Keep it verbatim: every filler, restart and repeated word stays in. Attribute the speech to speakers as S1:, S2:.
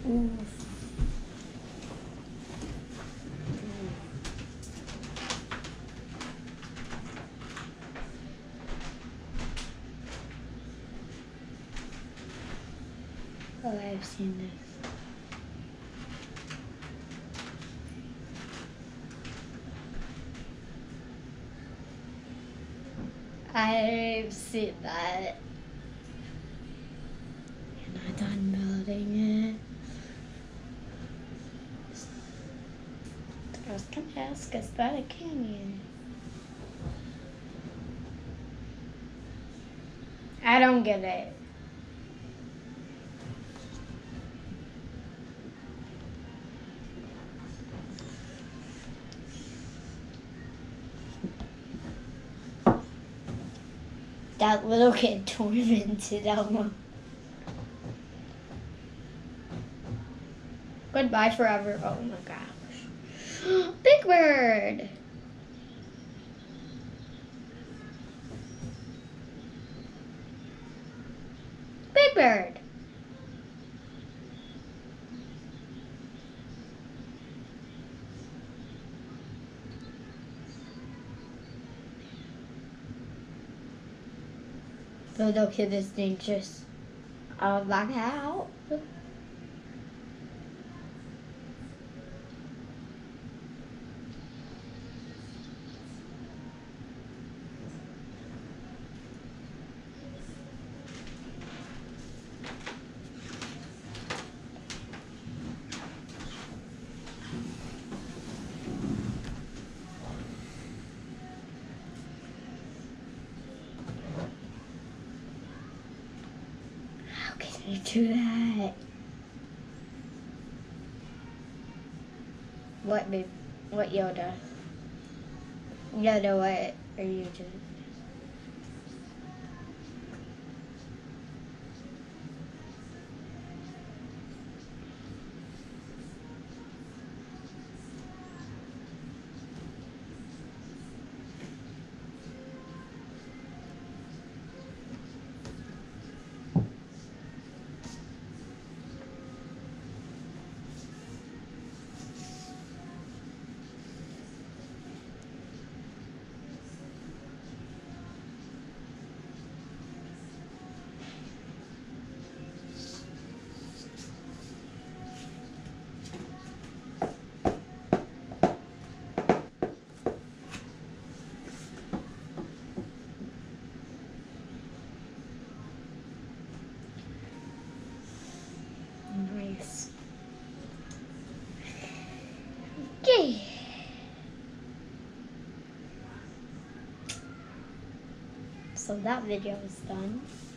S1: Oof. Oh, I've seen this. I've seen that. And I'm done building it. I was gonna ask us about a canyon. I don't get it. That little kid tormented Elmo. Goodbye forever. Oh my gosh. Big Bird. Big Bird. The little kid is dangerous. I'll back out. How can you do that? What, babe? What, Yoda? Yoda, what are you doing? Nice. Okay. So that video is done.